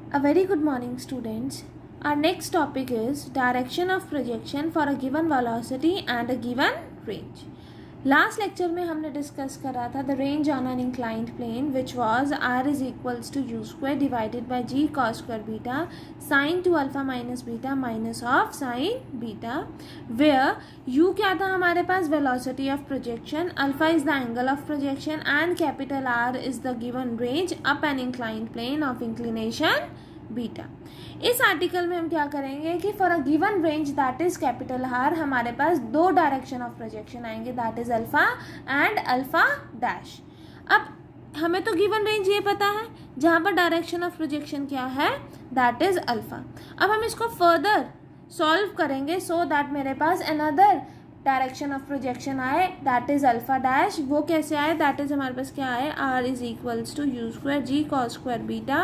A very good morning, students. Our next topic is direction of projection for a given velocity and a given range. Last lecture में हमने discuss करा था the range on an inclined plane which was r is equals to u square divided by g cos square beta sin 2 alpha minus beta minus of sin beta, where u क्या था हमारे पास velocity of projection, alpha is the angle of projection and capital R is the given range up an inclined plane of inclination beta. इस article में हम क्या करेंगे कि for a given range that is capital R हमारे पास दो direction of projection आएंगे, that is alpha and alpha dash. अब हमें तो गिवन रेंज ये पता है जहां पर डायरेक्शन ऑफ प्रोजेक्शन क्या है, दैट इज अल्फा. अब हम इसको फर्दर सॉल्व करेंगे सो दैट मेरे पास अनदर डायरेक्शन ऑफ प्रोजेक्शन आए, दैट इज अल्फा डैश. वो कैसे आए, दैट इज हमारे पास क्या आए, R is equals to you square g cos square beta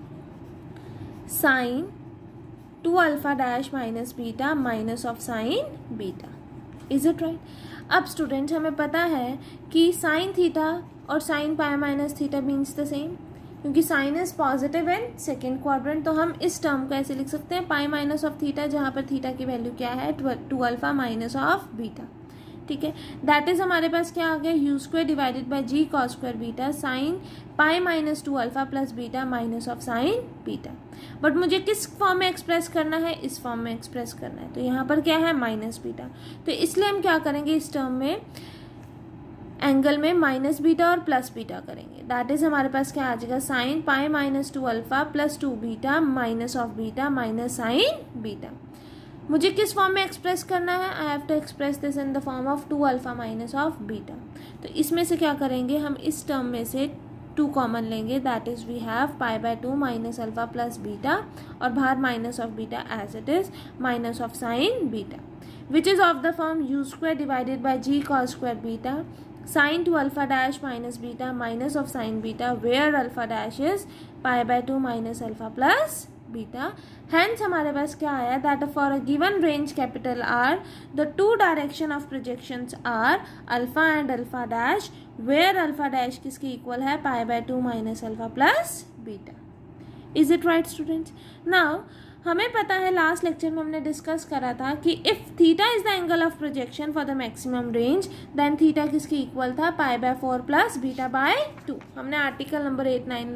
sine 2 alpha dash minus beta minus of sine beta. Is it right? अब students हमें पता है कि साइन थीटा और sine pi minus theta means the same, क्योंकि sine is positive in second quadrant. तो हम इस टर्म को ऐसे लिख सकते हैं पाई माइनस ऑफ थीटा, जहाँ पर थीटा की वैल्यू क्या है 2 अल्फा माइनस ऑफ बीटा. ठीक है, दैट इज हमारे पास क्या आ गया, u square divided by g cos square beta sine pi minus 2 alpha plus beta minus of sine beta. But मुझे किस फॉर्म में एक्सप्रेस करना है, इस फॉर्म में एक्सप्रेस करना है. तो यहाँ पर क्या है, माइनस बीटा. तो इसलिए हम क्या करेंगे, इस टर्म में एंगल में माइनस बीटा और प्लस बीटा करेंगे. दैट इज हमारे पास क्या आ जाएगा, sine pi minus 2 alpha plus 2 beta minus of beta minus sine beta. मुझे किस फॉर्म में एक्सप्रेस करना है, I have to express this in the form of 2 alpha minus of beta. तो इसमें से क्या करेंगे, हम इस टर्म में से 2 कॉमन लेंगे, that is we have pi by 2 minus alpha plus beta और बाहर minus of beta as it is minus of sine beta, which is of the form u square divided by g cos square beta sine 2 alpha dash minus beta minus of sine beta, where alpha dash is pi by 2 minus alpha plus beta. Hence हमारे पास क्या आया, that for a given range capital R, the two direction of projections are alpha and alpha dash, where alpha dash किसकी equal है, pi by 2 minus alpha plus beta. Is it right students? Now हमें पता है last lecture में हमने discuss करा था कि if theta is the angle of projection for the maximum range then theta किसकी इक्वल था, pi by 4 plus beta by 2. हमने आर्टिकल नंबर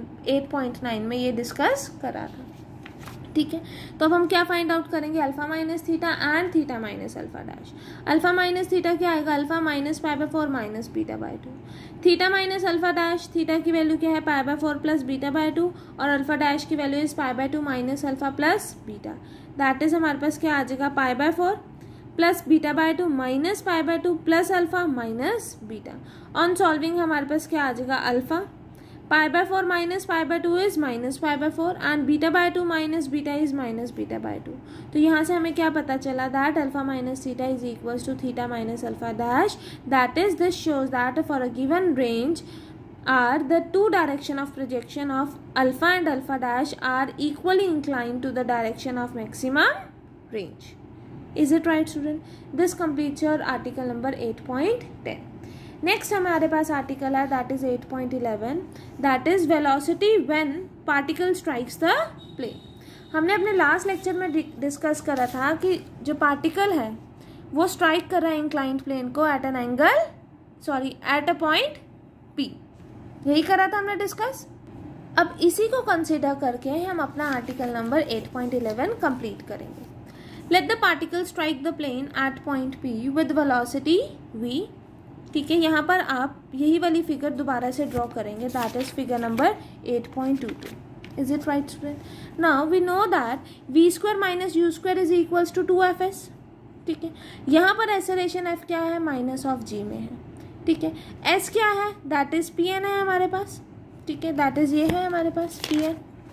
8.9 में ये डिस्कस करा था. ठीक है, तो अब हम क्या फाइंड आउट करेंगे, alpha minus theta and theta minus alpha dash. Alpha minus theta क्या आएगा, alpha minus pi by 4 minus beta by 2. Theta minus alpha dash, theta की वैल्यू क्या है, pi by 4 plus beta by 2 और alpha dash की value is pi by 2 minus alpha plus beta. That is हमारे पास क्या आ जाएगा, pi by 4 plus beta by 2 minus pi by 2 plus alpha minus beta. On solving हमारे पास क्या आ जाएगा, alpha pi by 4 minus pi by 2 is minus pi by 4 and beta by 2 minus beta is minus beta by 2. तो यहाँ से हमें क्या पता चला, that alpha minus theta is equals to theta minus alpha dash. That is, this shows that for a given range R, the two direction of projection of alpha and alpha dash are equally inclined to the direction of maximum range. Is it right student? This completes your article number 8.10. Next हमारे पास article है that is 8.11, that is velocity when particle strikes the plane. हमने अपने last lecture में discuss करा था कि जो पार्टिकल है वो स्ट्राइक कर रहा है इंक्लाइंड प्लेन को at an angle, at a point P. यही करा था हमने डिस्कस. अब इसी को कंसिडर करके हम अपना आर्टिकल नंबर 8.11 कंप्लीट करेंगे. Let the particle strike the plane at point P with velocity v. ठीक है, यहाँ पर आप यही वाली फिगर दोबारा से ड्रॉ करेंगे, that is figure number 8.22. Is it right student? Now we know that v square minus u square is equals to 2fs. ठीक है, यहाँ पर एक्सेलरेशन f क्या है, माइनस ऑफ g में है. ठीक है, s क्या है, दैट इज pn है हमारे पास. ठीक है, दैट इज ये है हमारे पास pn.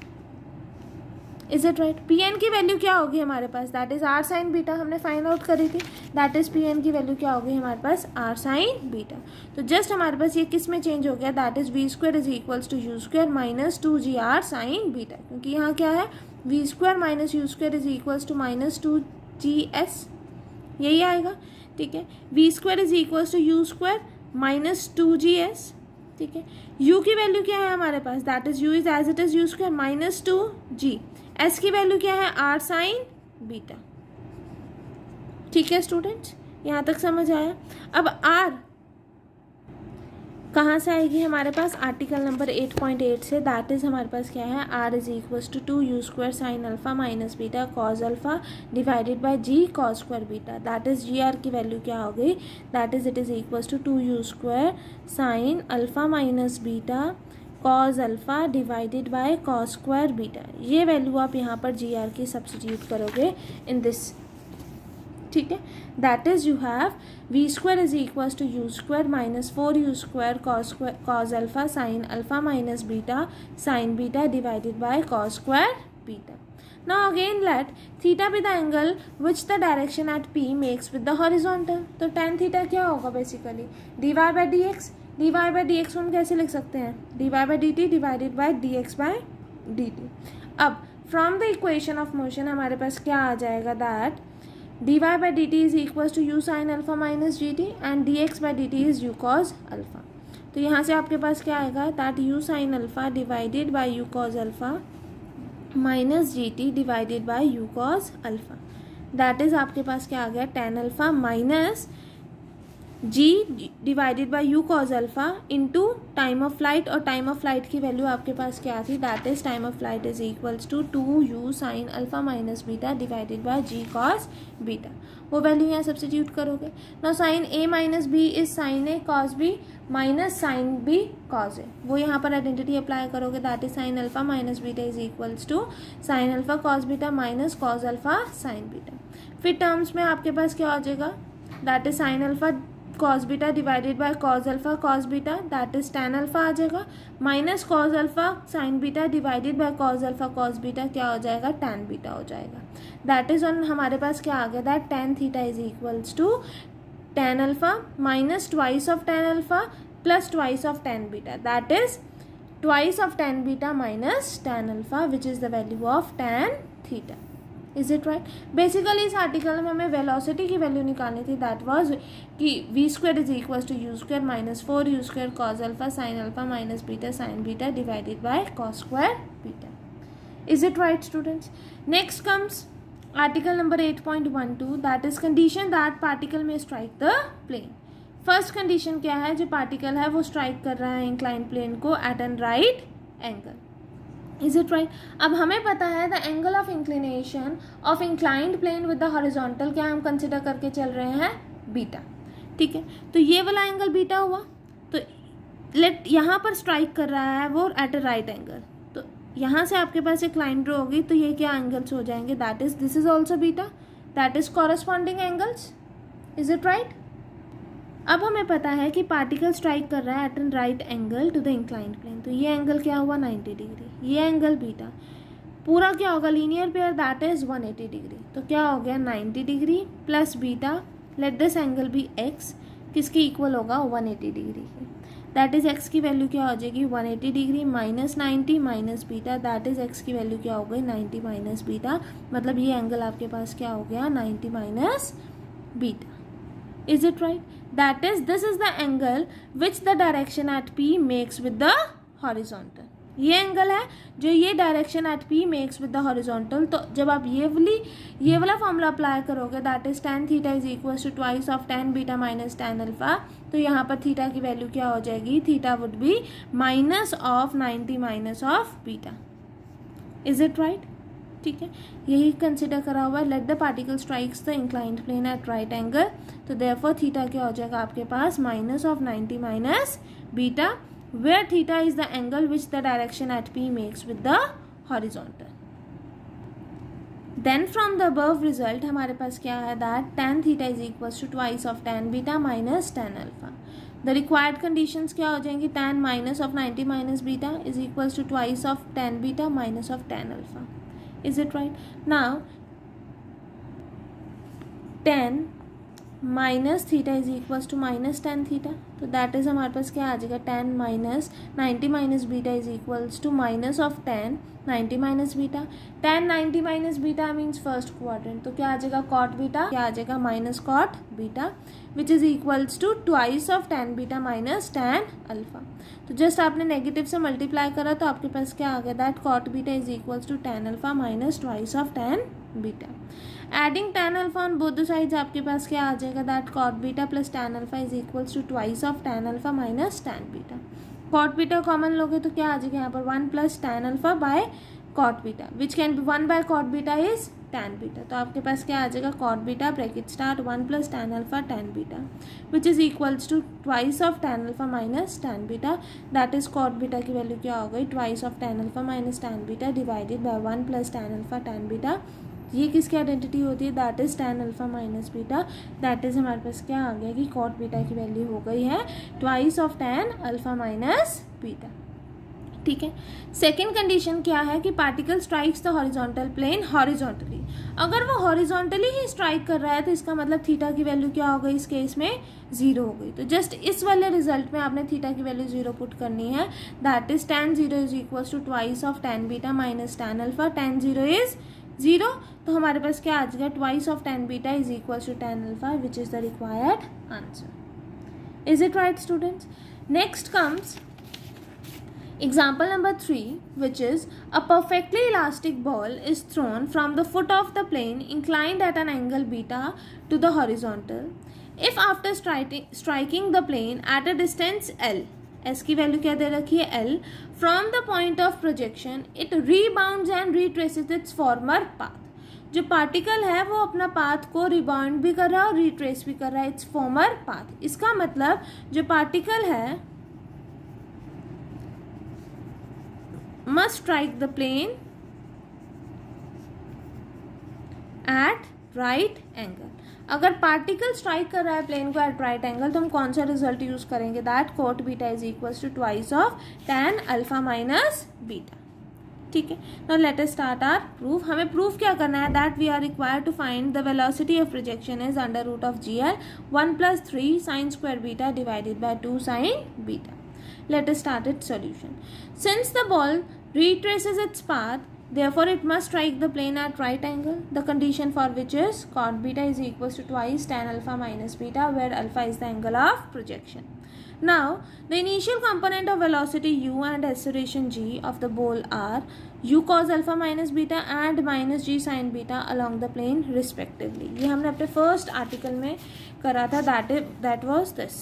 Is it right? Pn की वैल्यू क्या होगी हमारे पास, that is R sine beta, हमने फाइंड आउट करी थी. दैट इज Pn की वैल्यू क्या होगी हमारे पास, आर साइन बीटा. तो जस्ट हमारे पास ये किस में चेंज हो गया, that is V square is equals to you square minus 2g R sine beta, क्योंकि यहाँ क्या है, V square minus u square is equals to minus 2gs, यही आएगा. ठीक है, V square is equals to you square minus 2gs. ठीक है। u की वैल्यू क्या है हमारे पास, that is u is as it is u square minus 2g। s की वैल्यू क्या है, r साइन बीटा। ठीक है स्टूडेंट्स, यहाँ तक समझ आया। अब r कहाँ से आएगी हमारे पास, आर्टिकल नंबर 8.8 से, दैट इज हमारे पास क्या है, r is equals to 2u square sine alpha minus beta cos alpha divided by g cos square beta. That is G R की वैल्यू क्या हो गई, that is it is equals to 2u square sine alpha minus beta cos alpha divided by cos square beta. ये value आप यहाँ पर जी R की substitute करोगे इन दिस, ठीक है। That is you have V square is equal to you square minus 4u square cos alpha sine alpha minus beta sine beta divided by cos square beta. Now again let theta be the angle which the direction at p makes with the horizontal. तो tan theta क्या होगा basically, dy by D X. dy by D X हम कैसे लिख सकते हैं, dy by D T divided by D X by D T. अब from the equation of motion हमारे पास क्या आ जाएगा, that dy by dt is equals to u sin alpha minus gt and dx by dt is u cos alpha। तो यहाँ से आपके पास क्या आएगा, that u sin alpha divided by u cos alpha minus gt divided by u cos alpha। that is आपके पास क्या आ गया, tan alpha minus g divided by U cos alpha into time of flight, और time of flight की value आपके पास क्या थी, that is time of flight is equals to 2u sine alpha minus beta divided by g cos beta. वो value यहाँ substitute करोगे। Now sine a minus B is sine a cos b minus sine b cos a। वो यहाँ पर identity apply करोगे, that is sine alpha minus beta is equals to sine alpha cos beta minus cos alpha sine beta. फिर terms में आपके पास क्या हो जाएगा, that is sine alpha cos beta divided by cos alpha cos beta, that is tan alpha आ जाएगा, minus cos alpha sine beta divided by cos alpha cos beta क्या हो जाएगा, tan बीटा हो जाएगा। दैट इज ऑन हमारे पास क्या आ गया, that tan theta is equals to tan alpha minus twice of tan alpha plus twice of tan beta, that is twice of tan beta minus tan alpha which is the value of tan theta. Is it right. Basically इस article में हमें velocity की value निकालनी थी, that was कि V square is equal to you square minus 4u square cos alpha sine alpha minus beta sine beta divided by cos square beta. Is it right students. Next comes article number 8.12, that is condition that particle may strike the plane. First condition क्या है, जो particle है वो strike कर रहा है inclined plane को at an right angle. Is it right. अब हमें पता है the angle of inclination of inclined plane with the horizontal क्या हम कंसिडर करके चल रहे हैं, बीटा। ठीक है, तो ये वाला एंगल बीटा हुआ, तो लेट यहाँ पर स्ट्राइक कर रहा है वो एट अ राइट एंगल, तो यहाँ से आपके पास एक लाइन ड्रॉ होगी, तो ये क्या एंगल्स हो जाएंगे, that is this is also beta, that is corresponding angles. Is it right. अब हमें पता है कि पार्टिकल स्ट्राइक कर रहा है at an right angle to the inclined plane, तो ये एंगल क्या हुआ 90 डिग्री, ये एंगल बीटा, पूरा क्या होगा linear pair that is 180 degree, तो क्या हो गया 90 degree plus beta, let this angle be X, किसके इक्वल होगा 180 डिग्री की, दैट इज एक्स की वैल्यू क्या हो जाएगी 180 degree minus 90 minus beta, that is X की वैल्यू क्या हो गई 90 माइनस बीटा, मतलब ये एंगल आपके पास क्या हो गया 90 minus beta. Is it right? That is, this is the angle which the direction at P makes with the horizontal. ये एंगल है जो ये direction at P makes with the horizontal। तो जब आप ये वाला फॉर्मूला अप्लाई करोगे, that is tan theta is equal to twice of tan beta minus tan alpha, तो यहाँ पर थीटा की वैल्यू क्या हो जाएगी, theta would be minus of 90 minus of beta. Is it right. ठीक है, यही कंसिडर करा हुआ है, let the particle strikes the inclined plane at right angle, तो देयरफॉर थीटा क्या हो जाएगा आपके पास minus of 90 minus beta, where theta is the angle which the direction at P makes with the horizontal. Then from the above result हमारे पास क्या है, that tan theta is equal to twice of tan beta minus tan alpha. The required conditions क्या हो जाएंगी, tan minus of 90 minus beta is equal to twice of tan beta minus of tan alpha. Is it right? Now tan minus theta is equals to minus tan theta, तो that is हमारे पास क्या आ जाएगा, 10 minus 90 minus beta is equals to minus of 10 90 minus beta. 10 90 minus beta means first quadrant, तो क्या आ जाएगा कॉट बीटा, क्या आ जाएगा minus cot beta, which is equals to twice of tan beta minus tan alpha. तो just आपने negative से मल्टीप्लाई करा तो आपके पास क्या आ गया, that cot beta is equals to tan alpha minus twice of tan beta. Adding tan alpha on both the sides आपके पास क्या आ जाएगा, that cot beta plus tan alpha is equals to twice of tan alpha minus tan beta. Cot beta common लोगे तो क्या आ जाएगा यहाँ पर 1 plus tan alpha by cot beta, which can be 1 by cot beta is tan beta. तो आपके पास क्या आ जाएगा, cot beta bracket start 1 plus tan alpha tan beta, which is equals to twice of tan alpha minus tan beta. That is cot beta की value क्या हो गई, twice of tan alpha minus tan beta divided by 1 plus tan alpha tan beta. ये किसकी identity होती है, that is tan alpha minus beta. That is हमारे पास क्या आ गया कि कॉट बीटा की वैल्यू हो गई है twice of tan alpha minus beta. ठीक है, सेकेंड कंडीशन क्या है कि particle strikes the horizontal plane horizontally. अगर वो हॉरिजॉन्टली ही स्ट्राइक कर रहा है तो इसका मतलब थीटा की वैल्यू क्या हो गई, इस केस में 0 हो गई। तो जस्ट इस वाले रिजल्ट में आपने थीटा की वैल्यू 0 पुट करनी है, that is tan 0 is equals to twice of tan beta minus tan alpha. tan 0 is 0, तो हमारे पास क्या आ जाएगा, twice of tan beta is equals to tan alpha, which is the required answer. Is it right students? Next comes example number 3, which is a perfectly elastic ball is thrown from the foot of the plane inclined at an angle beta to the horizontal. If after striking the plane at a distance L, S की value क्या दे रखी है L, from the point of projection it rebounds and retraces its former path. जो particle है वो अपना path को रिबाउंड भी कर रहा है और रिट्रेस भी कर रहा है, इट्स फॉर्मर पाथ। इसका मतलब जो पार्टिकल है must strike the plane at right angle. अगर पार्टिकल स्ट्राइक कर रहा है प्लेन को एट राइट एंगल तो हम कौन सा रिजल्ट यूज करेंगे, that cot beta is equals to twice of tan alpha minus beta. ठीक है, now let us start our proof. हमें प्रूफ क्या करना है, that we are required to find the velocity of projection is under root of GL 1 plus 3 sine square beta divided by 2 sine beta. Let us start its solution. Since the ball retraces its path, therefore it must strike the plane at right angle. The condition for which is cot beta is equals to twice tan alpha minus beta, where alpha is the angle of projection. Now, the initial component of velocity u and acceleration g of the ball are u cos alpha minus beta and minus g sin beta along the plane respectively. ये हमने अपने first article में करा था, that was this.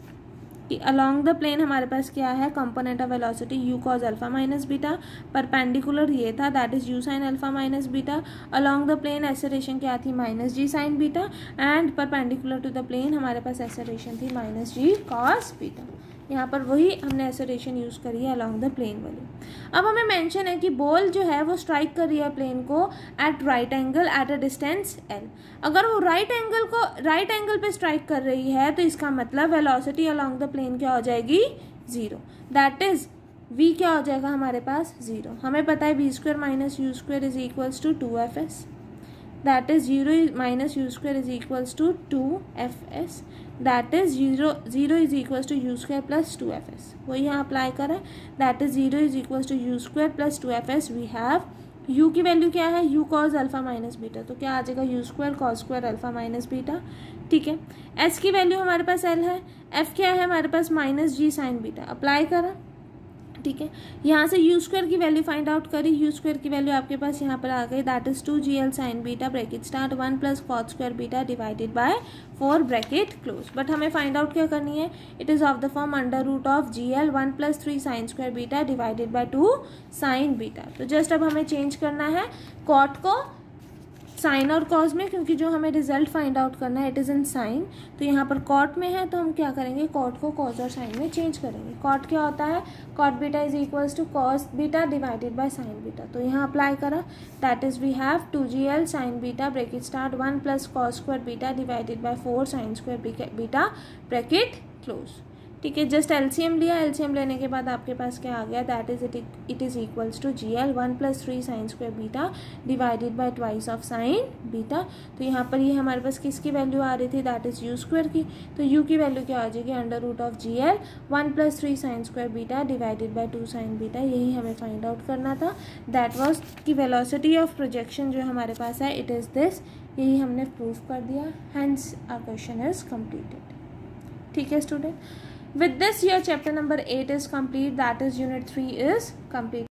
कि along the plane हमारे पास क्या है, component of velocity U cos alpha minus beta, perpendicular ये था that is U sine alpha minus beta, along the plane acceleration क्या थी minus ji sine beta, and perpendicular to the plane हमारे पास एक्सेलरेशन थी माइनस जी कॉस बीटा। यहाँ पर वही हमने एक्सेलरेशन यूज़ करी है अलॉन्ग द प्लेन वाली। अब हमें मेंशन है कि बॉल जो है वो स्ट्राइक कर रही है प्लेन को at right angle at a distance L। अगर वो राइट एंगल पे स्ट्राइक कर रही है तो इसका मतलब वेलोसिटी अलॉन्ग द प्लेन क्या हो जाएगी, 0। दैट इज v क्या हो जाएगा हमारे पास 0। हमें पता है v square minus u square is equals to 2fs, that is 0 minus u square is equals to 2fs, that is 0 is equals to you square plus 2fs। वही यहाँ अप्लाई करें, that is 0 is equals to you square plus 2fs। We have u की value क्या है, u cos alpha minus beta, तो क्या आ जाएगा u square cos square alpha minus beta. ठीक है, s की वैल्यू हमारे पास L है, f क्या है हमारे पास माइनस जी साइन बीटा, अप्लाई करा। ठीक है, यहाँ से यू स्क्वायर की वैल्यू फाइंड आउट करी, यू स्क्वायर की वैल्यू आपके पास यहाँ पर आ गई, that is 2gl sine beta bracket start 1 plus cot square beta divided by 4 bracket close. But हमें फाइंड आउट क्या करनी है, it is of the form under root of GL 1 plus 3 sine square beta divided by 2 sine beta. तो just अब हमें change करना है cot को साइन और कॉज में, क्योंकि जो हमें रिजल्ट फाइंड आउट करना है इट इज़ इन साइन, तो यहाँ पर कॉट में है तो हम क्या करेंगे, कॉट को कॉज और साइन में चेंज करेंगे। कॉट क्या होता है, cot beta is equals to cos beta divided by sine beta, तो यहाँ अप्लाई करा, that is we have 2gl sine beta bracket start 1 plus cos square beta divided by 4 sine square beta bracket close. ठीक है, just LCM लिया, LCM लेने के बाद आपके पास क्या आ गया, that is it is equals to GL 1 + 3 sin square beta divided by twice of sine beta. तो यहाँ पर ये हमारे पास किसकी वैल्यू आ रही थी, दैट इज U स्क्वायर की। तो U की वैल्यू क्या आ जाएगी, √GL 1 + 3 sin square beta divided by 2 sin beta. यही हमें फाइंड आउट करना था। दैट वाज की वेलोसिटी ऑफ प्रोजेक्शन जो हमारे पास है, इट इज़ दिस। यही हमने प्रूव कर दिया, hence our question is completed. ठीक है student, with this your chapter number 8 is complete, that is unit 3 is complete.